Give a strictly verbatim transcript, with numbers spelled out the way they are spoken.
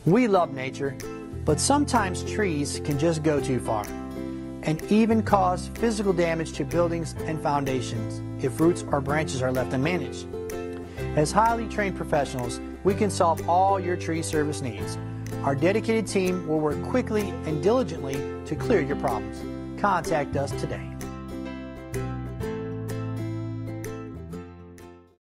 We love nature, but sometimes trees can just go too far and even cause physical damage to buildings and foundations if roots or branches are left unmanaged. As highly trained professionals, we can solve all your tree service needs. Our dedicated team will work quickly and diligently to clear your problems. Contact us today.